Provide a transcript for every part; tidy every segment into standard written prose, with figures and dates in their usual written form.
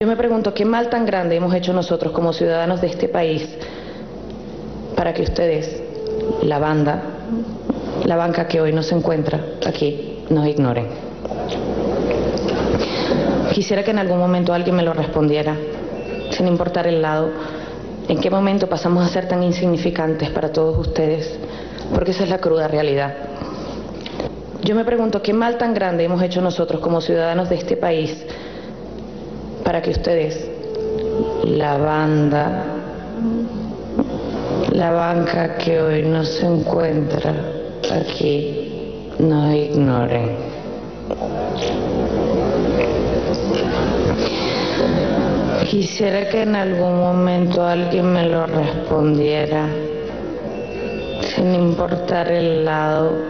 Yo me pregunto, ¿qué mal tan grande hemos hecho nosotros como ciudadanos de este país para que ustedes, la banca que hoy no se encuentra aquí, nos ignoren? Quisiera que en algún momento alguien me lo respondiera, sin importar el lado. ¿En qué momento pasamos a ser tan insignificantes para todos ustedes? Porque esa es la cruda realidad. Yo me pregunto, ¿qué mal tan grande hemos hecho nosotros como ciudadanos de este país para que ustedes, la banca que hoy no se encuentra aquí, nos ignoren? Quisiera que en algún momento alguien me lo respondiera, sin importar el lado.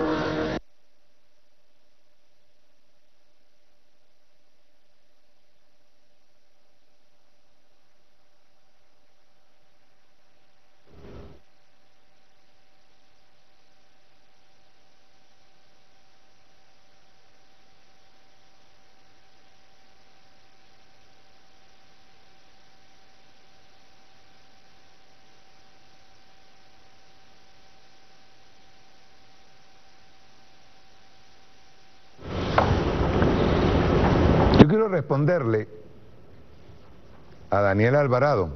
Yo quiero responderle a Daniel Alvarado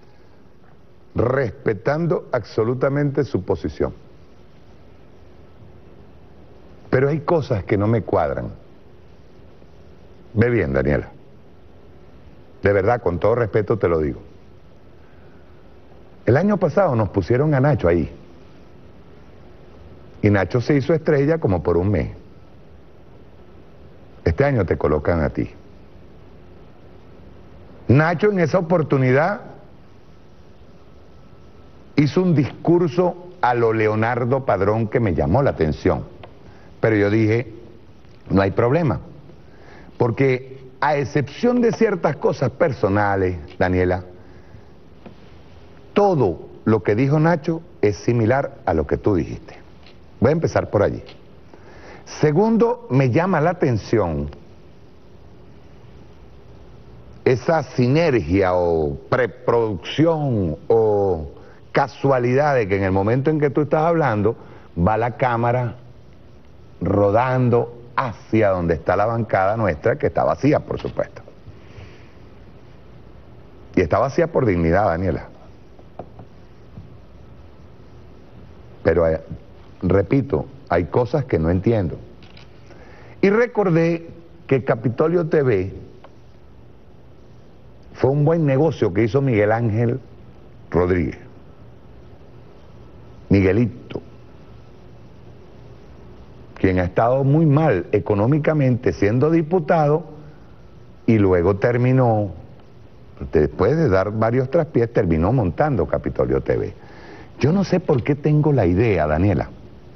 respetando absolutamente su posición. Pero hay cosas que no me cuadran. Ve bien, Daniela. De verdad, con todo respeto te lo digo. El año pasado nos pusieron a Nacho ahí. Y Nacho se hizo estrella como por un mes. Este año te colocan a ti. Nacho en esa oportunidad hizo un discurso a lo Leonardo Padrón que me llamó la atención. Pero yo dije, no hay problema. Porque a excepción de ciertas cosas personales, Daniela, todo lo que dijo Nacho es similar a lo que tú dijiste. Voy a empezar por allí. Segundo, me llama la atención esa sinergia o preproducción o casualidad de que en el momento en que tú estás hablando, va la cámara rodando hacia donde está la bancada nuestra, que está vacía, por supuesto. Y está vacía por dignidad, Daniela. Pero, repito, hay cosas que no entiendo. Y recordé que Capitolio TV fue un buen negocio que hizo Miguel Ángel Rodríguez. Miguelito, quien ha estado muy mal económicamente siendo diputado y luego terminó, después de dar varios traspiés, terminó montando Capitolio TV. Yo no sé por qué tengo la idea, Daniela,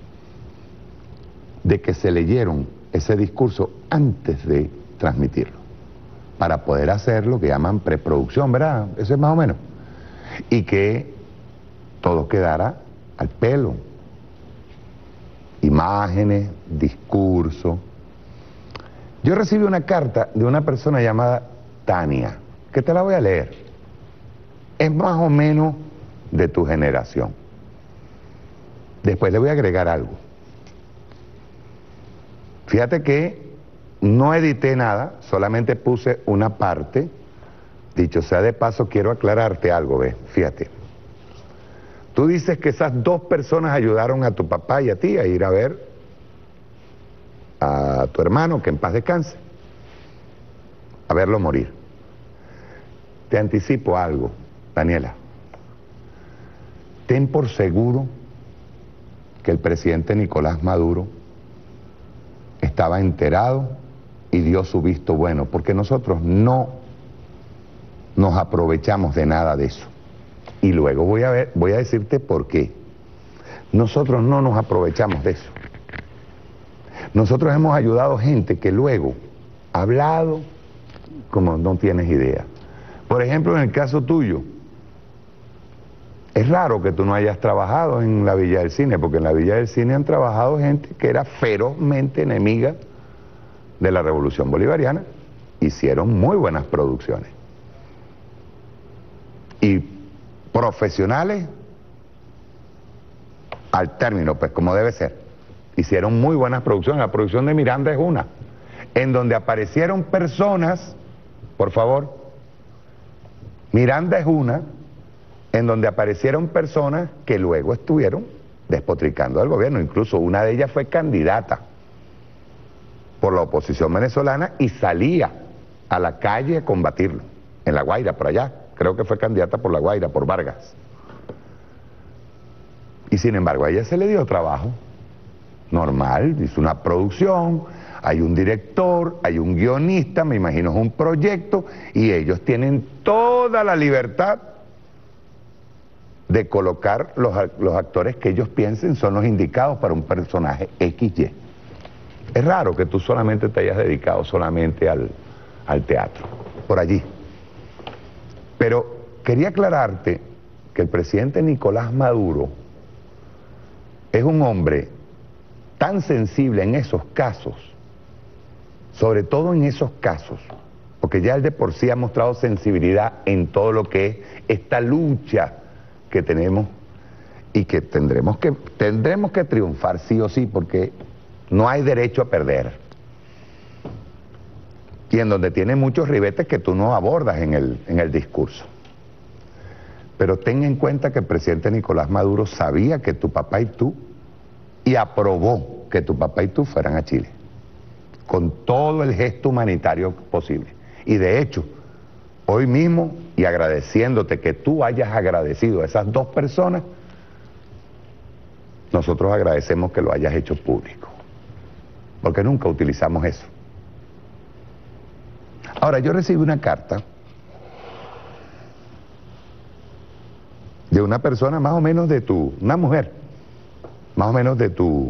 de que se leyeron ese discurso antes de transmitirlo, para poder hacer lo que llaman preproducción, ¿verdad? Eso es más o menos. Y que todo quedara al pelo. Imágenes, discurso. Yo recibí una carta de una persona llamada Tania, que te la voy a leer. Es más o menos de tu generación. Después le voy a agregar algo. Fíjate que no edité nada, solamente puse una parte. Dicho sea de paso, quiero aclararte algo, ¿ves? Fíjate. Tú dices que esas dos personas ayudaron a tu papá y a ti a ir a ver a tu hermano, que en paz descanse, a verlo morir. Te anticipo algo, Daniela. Ten por seguro que el presidente Nicolás Maduro estaba enterado y dio su visto bueno, porque nosotros no nos aprovechamos de nada de eso. Y luego voy a decirte por qué. Nosotros no nos aprovechamos de eso. Nosotros hemos ayudado gente que luego ha hablado como no tienes idea. Por ejemplo, en el caso tuyo, es raro que tú no hayas trabajado en la Villa del Cine, porque en la Villa del Cine han trabajado gente que era ferozmente enemiga de la Revolución Bolivariana. Hicieron muy buenas producciones. y profesionales al término, pues como debe ser. Hicieron muy buenas producciones. La producción de Miranda es una, en donde aparecieron personas, por favor, Miranda es una, en donde aparecieron personas que luego estuvieron despotricando al gobierno. Incluso una de ellas fue candidata por la oposición venezolana y salía a la calle a combatirlo, en La Guaira, por allá. Creo que fue candidata por La Guaira, por Vargas. Y sin embargo a ella se le dio trabajo normal, hizo una producción, hay un director, hay un guionista, me imagino es un proyecto, y ellos tienen toda la libertad de colocar los actores que ellos piensen son los indicados para un personaje XY. Es raro que tú solamente te hayas dedicado solamente al teatro, por allí. Pero quería aclararte que el presidente Nicolás Maduro es un hombre tan sensible en esos casos, sobre todo en esos casos, porque ya él de por sí ha mostrado sensibilidad en todo lo que es esta lucha que tenemos y que tendremos que triunfar sí o sí, porque no hay derecho a perder. Y en donde tiene muchos ribetes que tú no abordas en el discurso. Pero ten en cuenta que el presidente Nicolás Maduro sabía que tu papá y tú, y aprobó que tu papá y tú fueran a Chile, con todo el gesto humanitario posible. Y de hecho, hoy mismo, y agradeciéndote que tú hayas agradecido a esas dos personas, nosotros agradecemos que lo hayas hecho público, porque nunca utilizamos eso. Ahora, yo recibí una carta de una persona más o menos una mujer, más o menos de tu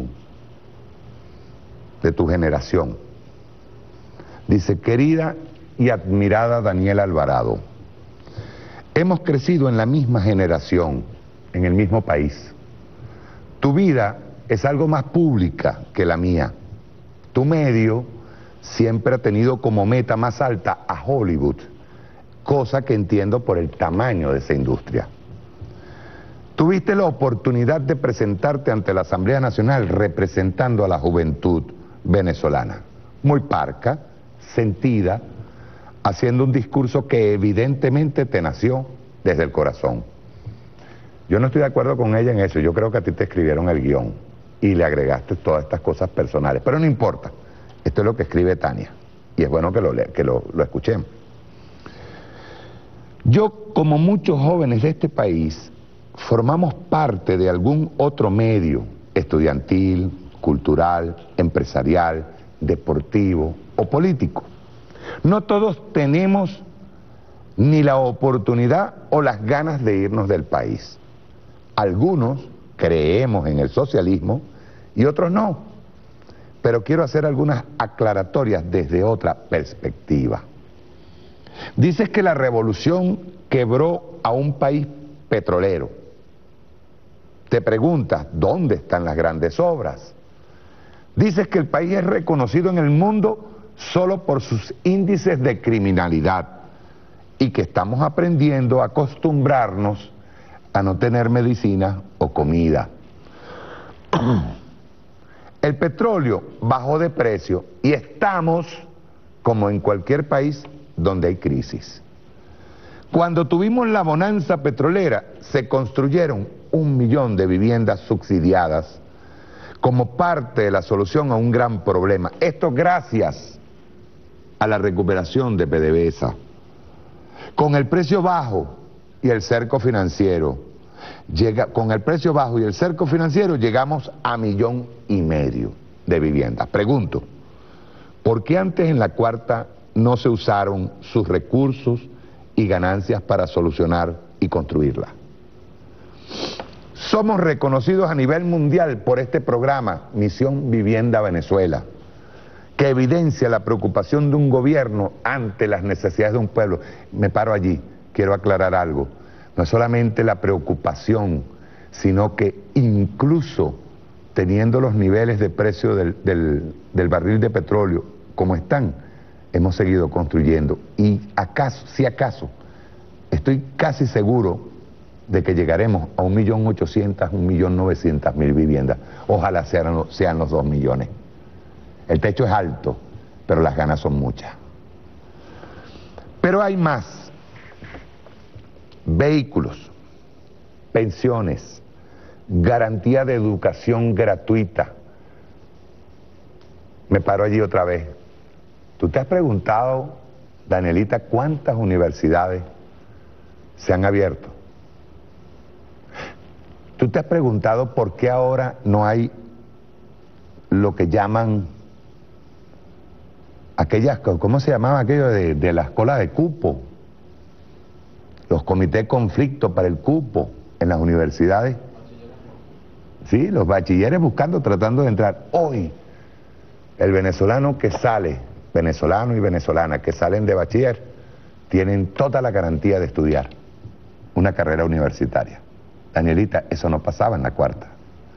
generación. Dice: querida y admirada Daniela Alvarado, hemos crecido en la misma generación, en el mismo país. Tu vida es algo más pública que la mía. Tu medio siempre ha tenido como meta más alta a Hollywood, cosa que entiendo por el tamaño de esa industria. Tuviste la oportunidad de presentarte ante la Asamblea Nacional representando a la juventud venezolana, muy parca, sentida, haciendo un discurso que evidentemente te nació desde el corazón. Yo no estoy de acuerdo con ella en eso, yo creo que a ti te escribieron el guión y le agregaste todas estas cosas personales, pero no importa, esto es lo que escribe Tania, y es bueno que lo escuchemos. Yo, como muchos jóvenes de este país, formamos parte de algún otro medio estudiantil, cultural, empresarial, deportivo o político. No todos tenemos ni la oportunidad o las ganas de irnos del país. Algunos creemos en el socialismo y otros no. Pero quiero hacer algunas aclaratorias desde otra perspectiva. Dices que la revolución quebró a un país petrolero. Te preguntas, ¿dónde están las grandes obras? Dices que el país es reconocido en el mundo solo por sus índices de criminalidad y que estamos aprendiendo a acostumbrarnos a no tener medicina o comida. El petróleo bajó de precio y estamos como en cualquier país donde hay crisis. Cuando tuvimos la bonanza petrolera, se construyeron 1 millón de viviendas subsidiadas como parte de la solución a un gran problema. Esto gracias a la recuperación de PDVSA. Con el precio bajo y el cerco financiero, llegamos a 1,5 millones de viviendas. Pregunto, ¿por qué antes en la cuarta no se usaron sus recursos y ganancias para solucionar y construirla? Somos reconocidos a nivel mundial por este programa Misión Vivienda Venezuela, que evidencia la preocupación de un gobierno ante las necesidades de un pueblo. Me paro allí, quiero aclarar algo. No es solamente la preocupación, sino que incluso teniendo los niveles de precio del barril de petróleo como están, hemos seguido construyendo. Y acaso, si acaso, estoy casi seguro de que llegaremos a 1.800.000, 1.900.000 viviendas. Ojalá sean los 2 millones. El techo es alto, pero las ganas son muchas. Pero hay más. Vehículos, pensiones, garantía de educación gratuita. Me paro allí otra vez. ¿Tú te has preguntado, Danielita, cuántas universidades se han abierto? ¿Tú te has preguntado por qué ahora no hay lo que llaman aquellas, ¿cómo se llamaba aquello de la escuela de cupo? Los comités de conflicto para el cupo en las universidades. Sí, los bachilleres buscando, tratando de entrar. Hoy, el venezolano que sale, venezolano y venezolana que salen de bachiller, tienen toda la garantía de estudiar una carrera universitaria. Danielita, eso no pasaba en la cuarta.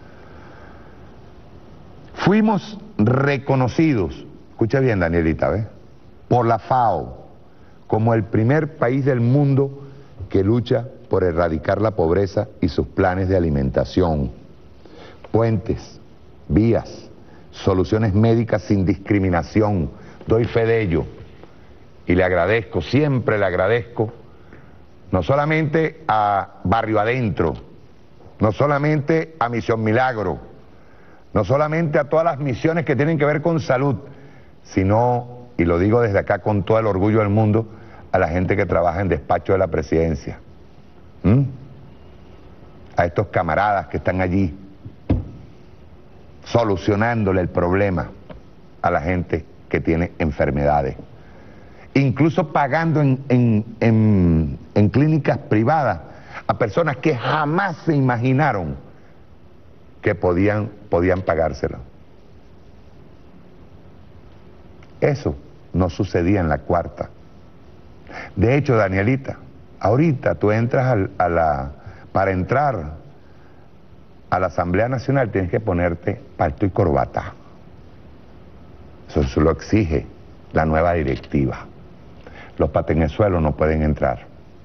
Fuimos reconocidos, escucha bien, Danielita, ¿ves?, por la FAO como el primer país del mundo que lucha por erradicar la pobreza y sus planes de alimentación, puentes, vías, soluciones médicas sin discriminación. Doy fe de ello y le agradezco, siempre le agradezco, no solamente a Barrio Adentro, no solamente a Misión Milagro, no solamente a todas las misiones que tienen que ver con salud, sino, y lo digo desde acá con todo el orgullo del mundo, a la gente que trabaja en despacho de la presidencia, a estos camaradas que están allí solucionándole el problema a la gente que tiene enfermedades, incluso pagando en clínicas privadas a personas que jamás se imaginaron que podían pagárselo. Eso no sucedía en la cuarta. De hecho, Danielita, ahorita tú entras para entrar a la Asamblea Nacional tienes que ponerte palto y corbata. Eso lo exige la nueva directiva. Los patenezuelos no pueden entrar.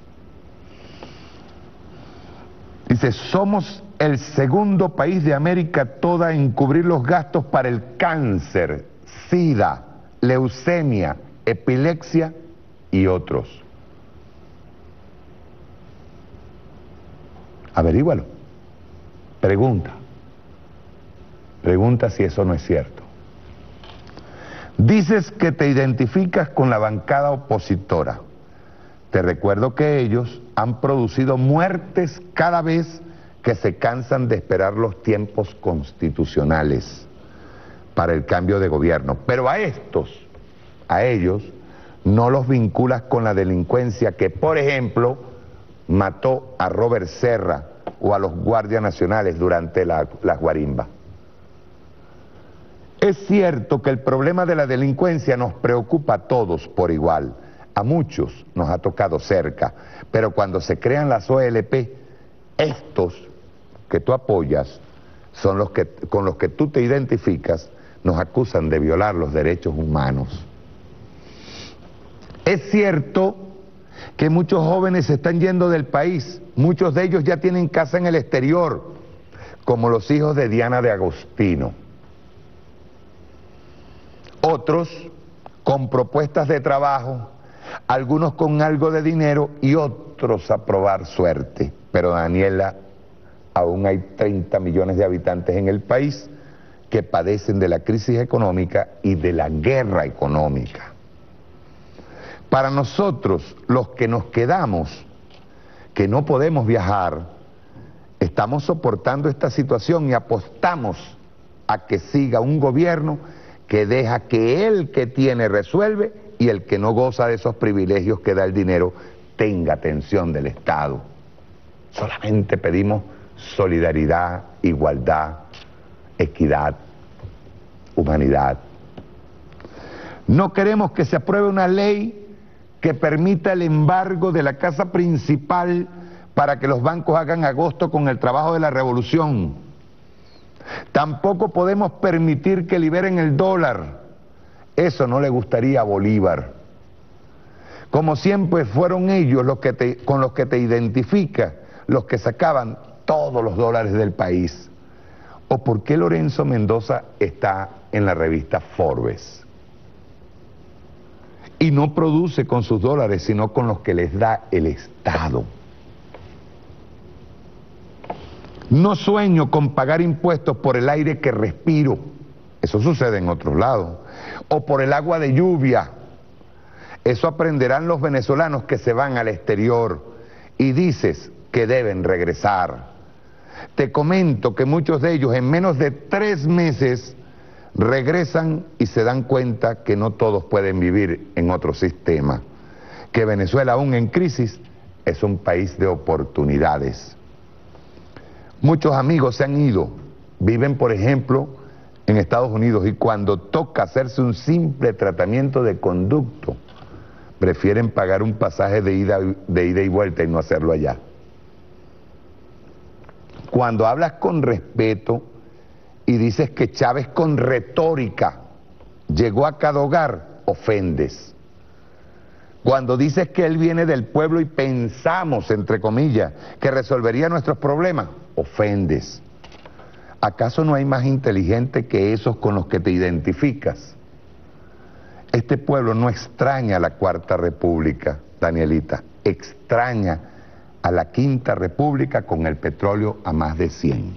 Dice, somos el segundo país de América toda en cubrir los gastos para el cáncer, SIDA, leucemia, epilepsia y otros. Averígualo. Pregunta si eso no es cierto. Dices que te identificas con la bancada opositora. Te recuerdo que ellos han producido muertes cada vez que se cansan de esperar los tiempos constitucionales para el cambio de gobierno. Pero a ellos, no los vinculas con la delincuencia que, por ejemplo, mató a Robert Serra o a los guardias nacionales durante las guarimbas. Es cierto que el problema de la delincuencia nos preocupa a todos por igual. A muchos nos ha tocado cerca, pero cuando se crean las OLP, estos que tú apoyas son los que, con los que tú te identificas, nos acusan de violar los derechos humanos. Es cierto que muchos jóvenes se están yendo del país, muchos de ellos ya tienen casa en el exterior, como los hijos de Diana de Agostino. Otros con propuestas de trabajo, algunos con algo de dinero y otros a probar suerte. Pero Daniela, aún hay 30 millones de habitantes en el país que padecen de la crisis económica y de la guerra económica. Para nosotros, los que nos quedamos, que no podemos viajar, estamos soportando esta situación y apostamos a que siga un gobierno que deja que el que tiene resuelve y el que no goza de esos privilegios que da el dinero tenga atención del Estado. Solamente pedimos solidaridad, igualdad, equidad, humanidad. No queremos que se apruebe una ley que permita el embargo de la casa principal para que los bancos hagan agosto con el trabajo de la revolución. Tampoco podemos permitir que liberen el dólar. Eso no le gustaría a Bolívar. como siempre fueron ellos con los que te identificas, los que sacaban todos los dólares del país? ¿O por qué Lorenzo Mendoza está en la revista Forbes? Y no produce con sus dólares, sino con los que les da el Estado. No sueño con pagar impuestos por el aire que respiro, eso sucede en otros lados, o por el agua de lluvia. Eso aprenderán los venezolanos que se van al exterior y dices que deben regresar. Te comento que muchos de ellos en menos de 3 meses regresan y se dan cuenta que no todos pueden vivir en otro sistema, que Venezuela, aún en crisis, es un país de oportunidades. Muchos amigos se han ido, viven por ejemplo en Estados Unidos, y cuando toca hacerse un simple tratamiento de conducto, prefieren pagar un pasaje de ida y vuelta y no hacerlo allá. Cuando hablas con respeto y dices que Chávez con retórica llegó a cada hogar, ofendes. Cuando dices que él viene del pueblo y pensamos, entre comillas, que resolvería nuestros problemas, ofendes. ¿Acaso no hay más inteligente que esos con los que te identificas? Este pueblo no extraña a la Cuarta República, Danielita, extraña a la Quinta República con el petróleo a más de 100.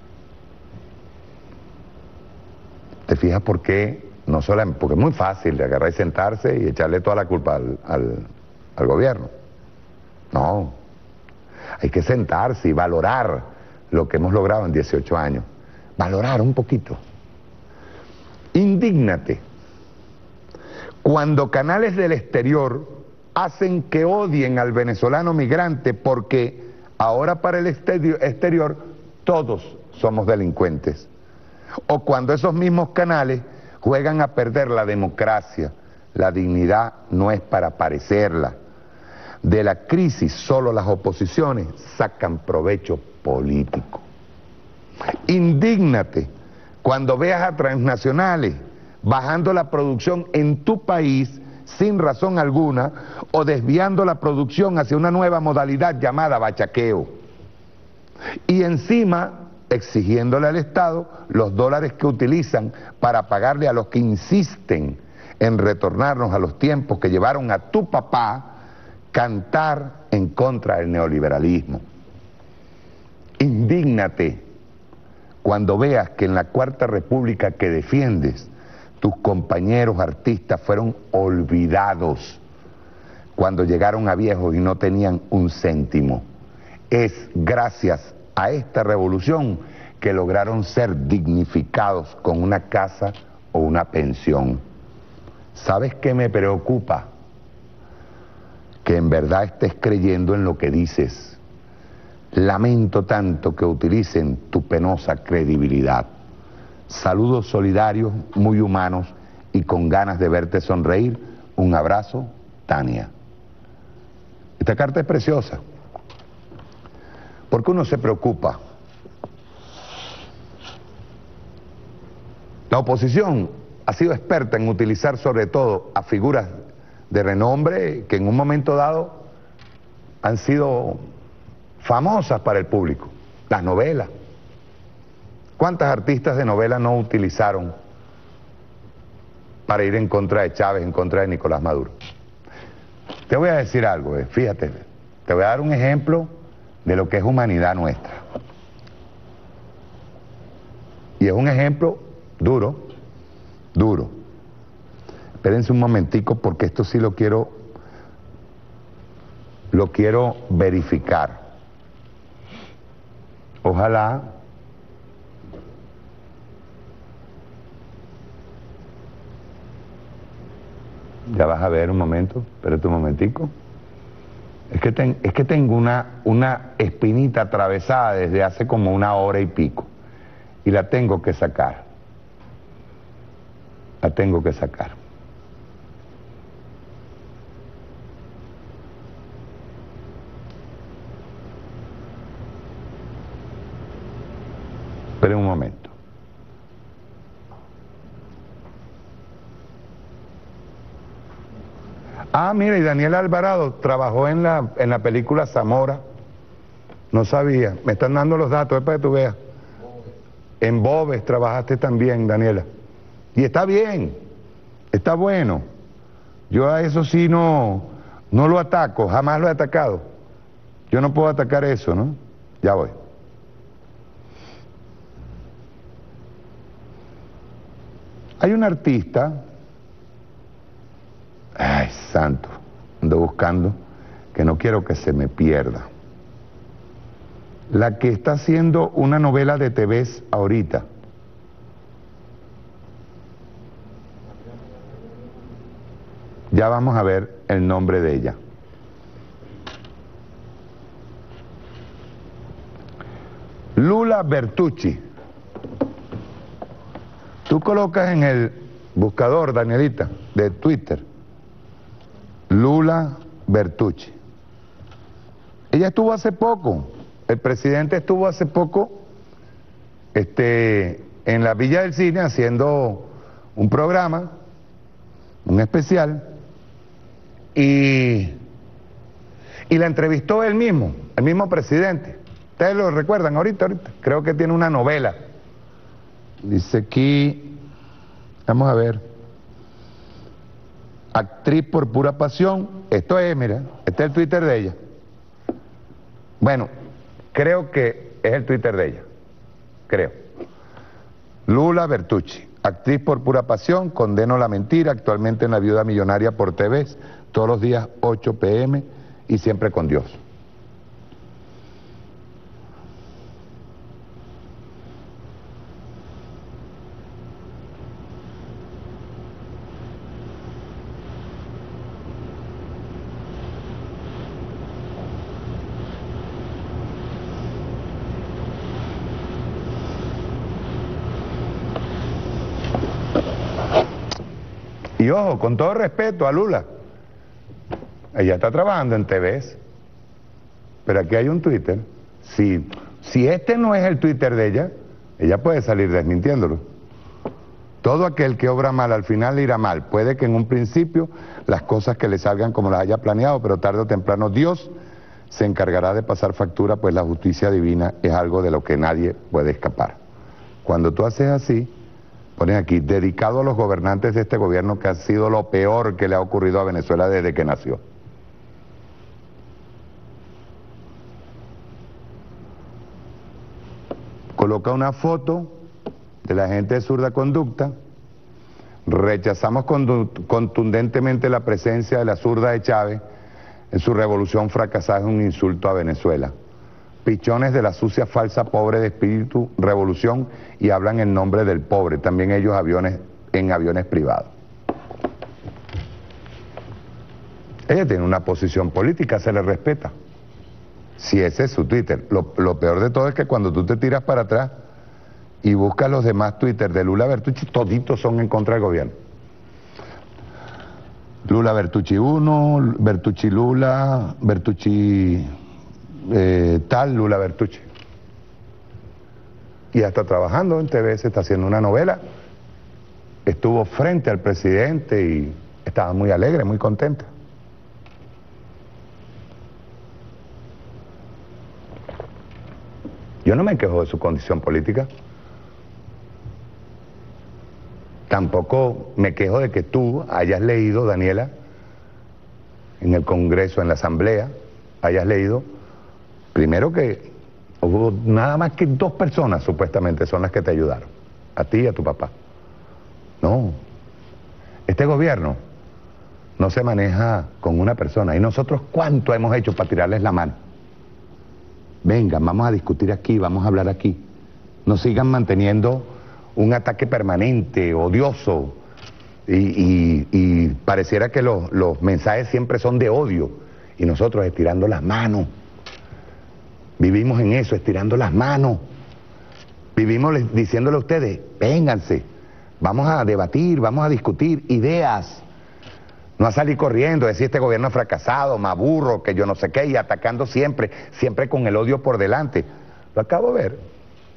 ¿Te fijas por qué? No solamente, porque es muy fácil de agarrar y sentarse y echarle toda la culpa al gobierno. No, hay que sentarse y valorar lo que hemos logrado en 18 años. Valorar un poquito. Indígnate cuando canales del exterior hacen que odien al venezolano migrante, porque ahora para el exterior todos somos delincuentes. O cuando esos mismos canales juegan a perder la democracia. La dignidad no es para parecerla. De la crisis solo las oposiciones sacan provecho político. Indígnate cuando veas a transnacionales bajando la producción en tu país sin razón alguna, o desviando la producción hacia una nueva modalidad llamada bachaqueo. Y encima exigiéndole al Estado los dólares que utilizan para pagarle a los que insisten en retornarnos a los tiempos que llevaron a tu papá cantar en contra del neoliberalismo. Indígnate cuando veas que en la Cuarta República que defiendes, tus compañeros artistas fueron olvidados cuando llegaron a viejos y no tenían un céntimo. Es gracias a esta revolución que lograron ser dignificados con una casa o una pensión. ¿Sabes qué me preocupa? Que en verdad estés creyendo en lo que dices. Lamento tanto que utilicen tu penosa credibilidad. Saludos solidarios, muy humanos y con ganas de verte sonreír. Un abrazo, Tania. Esta carta es preciosa, porque uno se preocupa. La oposición ha sido experta en utilizar sobre todo a figuras de renombre que en un momento dado han sido famosas para el público. Las novelas. ¿Cuántas artistas de novela no utilizaron para ir en contra de Chávez, en contra de Nicolás Maduro? Te voy a decir algo, fíjate, te voy a dar un ejemplo de lo que es humanidad nuestra. Y es un ejemplo duro, duro. Espérense un momentico porque esto sí lo quiero verificar. Ojalá ya vas a ver un momento, espérate un momentico. Es que tengo una espinita atravesada desde hace como 1 hora y pico y la tengo que sacar. La tengo que sacar. Esperen un momento. Ah, mira, y Daniela Alvarado trabajó en la película Zamora. No sabía. Me están dando los datos, es para que tú veas. En Bobes trabajaste también, Daniela. Y está bien, está bueno. Yo a eso sí no lo ataco, jamás lo he atacado. Yo no puedo atacar eso, ¿no? Ya voy. Hay un artista, ay, santo, ando buscando, que no quiero que se me pierda. La que está haciendo una novela de TVs ahorita. Ya vamos a ver el nombre de ella. Lula Bertucci. Tú colocas en el buscador, Danielita, de Twitter, Lula Bertucci. Ella estuvo hace poco, el presidente estuvo hace poco en la Villa del Cine haciendo un programa, un especial, y la entrevistó él mismo, el mismo presidente. Ustedes lo recuerdan ahorita, creo que tiene una novela. Dice aquí, vamos a ver, actriz por pura pasión, esto es, mira, este es el Twitter de ella. Bueno, creo que es el Twitter de ella, creo. Lula Bertucci, actriz por pura pasión, condeno la mentira, actualmente en La Viuda Millonaria por TV, todos los días 8 p.m. y siempre con Dios. Y ojo, con todo respeto a Lula, ella está trabajando en TVs, pero aquí hay un Twitter. Si este no es el Twitter de ella puede salir desmintiéndolo. Todo aquel que obra mal al final le irá mal. Puede que en un principio las cosas que le salgan como las haya planeado, pero tarde o temprano Dios se encargará de pasar factura, pues la justicia divina es algo de lo que nadie puede escapar. Cuando tú haces así, ponen aquí, dedicado a los gobernantes de este gobierno que ha sido lo peor que le ha ocurrido a Venezuela desde que nació. Coloca una foto de la gente de Zurda Conducta. Rechazamos contundentemente la presencia de la zurda de Chávez en su revolución fracasada, es un insulto a Venezuela. Pichones de la sucia, falsa, pobre de espíritu, revolución, y hablan en nombre del pobre, también ellos en aviones privados. Ella tiene una posición política, se le respeta. Si ese es su Twitter. Lo peor de todo es que cuando tú te tiras para atrás y buscas los demás Twitter de Lula Bertucci, toditos son en contra del gobierno. Lula Bertucci 1, Bertucci Lula, Bertucci tal, Lula Bertucci. Y ya está trabajando en TV, se está haciendo una novela. Estuvo frente al presidente y estaba muy alegre, muy contenta. Yo no me quejo de su condición política. Tampoco me quejo de que tú hayas leído, Daniela, en el Congreso, en la Asamblea, hayas leído, primero que hubo nada más que 2 personas supuestamente son las que te ayudaron, a ti y a tu papá. No, este gobierno no se maneja con una persona. ¿Y nosotros cuánto hemos hecho para tirarles la mano? Vengan, vamos a discutir aquí, vamos a hablar aquí. No sigan manteniendo un ataque permanente, odioso, y pareciera que los mensajes siempre son de odio, y nosotros estirando las manos. Vivimos en eso, estirando las manos. Vivimos diciéndole a ustedes, vénganse, vamos a debatir, vamos a discutir ideas. No a salir corriendo, decir este gobierno ha fracasado, me aburro, que yo no sé qué, y atacando siempre con el odio por delante. Lo acabo de ver.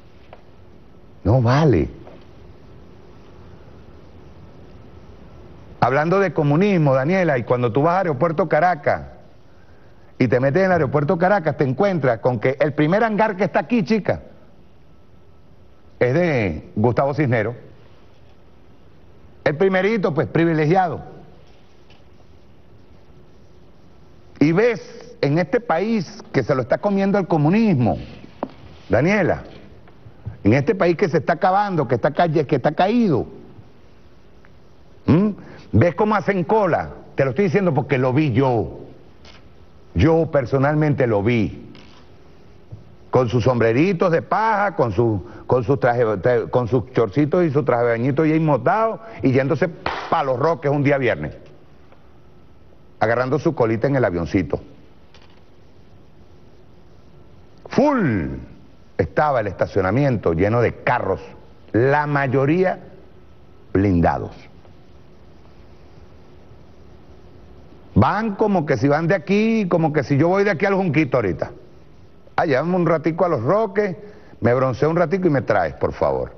No vale. Hablando de comunismo, Daniela, y cuando tú vas al aeropuerto Caracas y te metes en el aeropuerto Caracas, te encuentras con que el primer hangar que está aquí, chica, es de Gustavo Cisneros. El primerito, pues, privilegiado. Y ves en este país que se lo está comiendo el comunismo, Daniela, en este país que se está acabando, que está caído, ves cómo hacen cola. Te lo estoy diciendo porque lo vi yo personalmente lo vi, con sus sombreritos de paja, con sus chorcitos y su traje de bañito ya inmotado, y yéndose para Los Roques un día viernes, agarrando su colita en el avioncito. Full estaba el estacionamiento lleno de carros, la mayoría blindados. Van como que si van de aquí, como que si yo voy de aquí al Junquito ahorita. Llévame un ratico a Los Roques, me bronceo un ratico y me traes, por favor.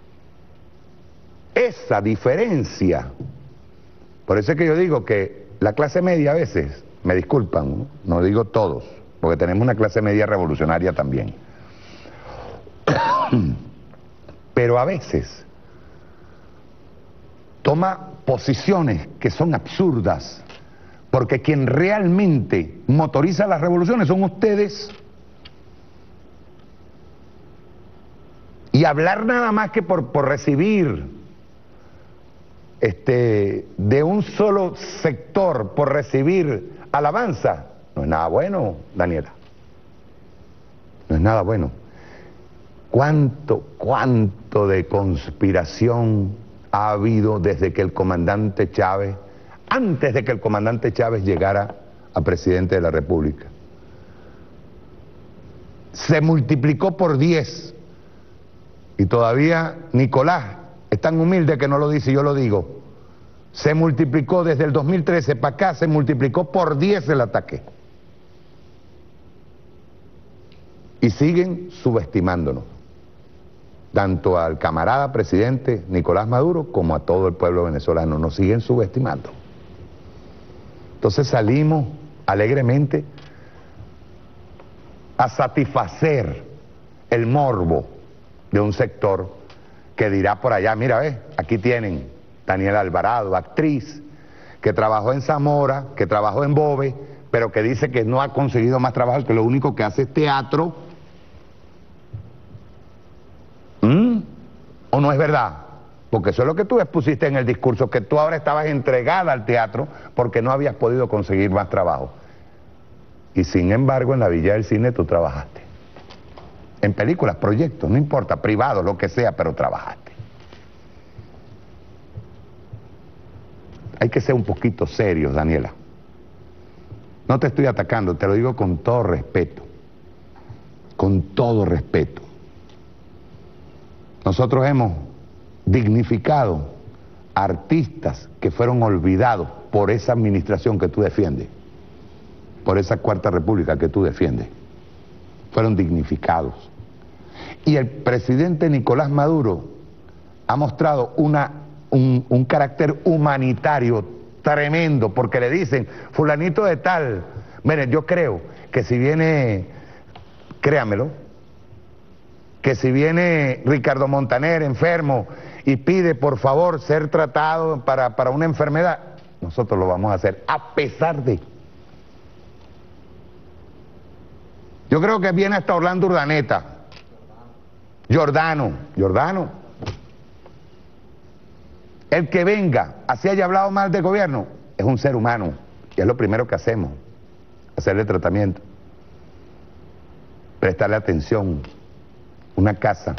Esa diferencia. Por eso es que yo digo que la clase media a veces, me disculpan, no digo todos, porque tenemos una clase media revolucionaria también. Pero a veces toma posiciones que son absurdas, porque quien realmente motoriza las revoluciones son ustedes. Y hablar nada más que por recibir de un solo sector, por recibir alabanza, no es nada bueno, Daniela. No es nada bueno. ¿Cuánto de conspiración ha habido desde que el comandante Chávez, antes de que el comandante Chávez llegara a presidente de la República? Se multiplicó por 10. Y todavía Nicolás es tan humilde que no lo dice, yo lo digo. Se multiplicó desde el 2013 para acá, se multiplicó por 10 el ataque. Y siguen subestimándonos, tanto al camarada presidente Nicolás Maduro como a todo el pueblo venezolano. Nos siguen subestimando. Entonces salimos alegremente a satisfacer el morbo de un sector que dirá por allá, mira, aquí tienen Daniela Alvarado, actriz, que trabajó en Zamora, que trabajó en Bove, pero que dice que no ha conseguido más trabajo, que lo único que hace es teatro. ¿O no es verdad? Porque eso es lo que tú expusiste en el discurso, que tú ahora estabas entregada al teatro porque no habías podido conseguir más trabajo. Y sin embargo, en la Villa del Cine tú trabajaste. En películas, proyectos, no importa, privados, lo que sea, pero trabajaste. Hay que ser un poquito serios, Daniela. No te estoy atacando, te lo digo con todo respeto. Con todo respeto. Nosotros hemos dignificado a artistas que fueron olvidados por esa administración que tú defiendes, por esa Cuarta República que tú defiendes. Fueron dignificados. Y el presidente Nicolás Maduro ha mostrado un carácter humanitario tremendo, porque le dicen, fulanito de tal, miren, yo creo que si viene, créamelo, que si viene Ricardo Montaner enfermo y pide por favor ser tratado para una enfermedad, nosotros lo vamos a hacer, a pesar de... Yo creo que viene hasta Orlando Urdaneta, Giordano. El que venga, así haya hablado mal del gobierno, es un ser humano, y es lo primero que hacemos, hacerle tratamiento, prestarle atención, una casa,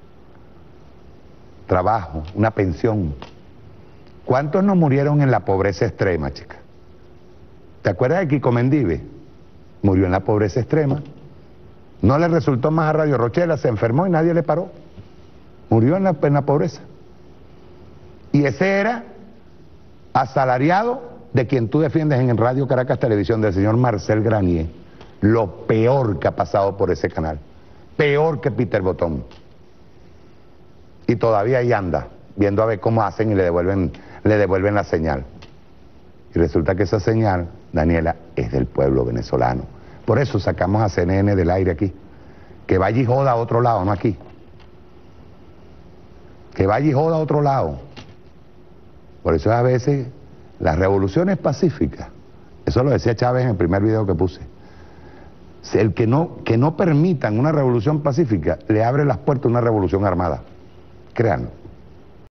trabajo, una pensión. ¿Cuántos no murieron en la pobreza extrema, chica? ¿Te acuerdas de Kiko Mendive? Murió en la pobreza extrema. No le resultó más a Radio Rochela, se enfermó y nadie le paró. Murió en la pobreza. Y ese era asalariado de quien tú defiendes en Radio Caracas Televisión, del señor Marcel Granier. Lo peor que ha pasado por ese canal. Peor que Peter Botón. Y todavía ahí anda, viendo a ver cómo hacen y le devuelven le devuelven la señal. Y resulta que esa señal, Daniela, es del pueblo venezolano. Por eso sacamos a CNN del aire aquí. Que vaya y joda a otro lado, no aquí. Que vaya y joda a otro lado. Por eso a veces las revoluciones pacíficas, eso lo decía Chávez en el primer video que puse, el que no permitan una revolución pacífica le abre las puertas a una revolución armada. Créanlo.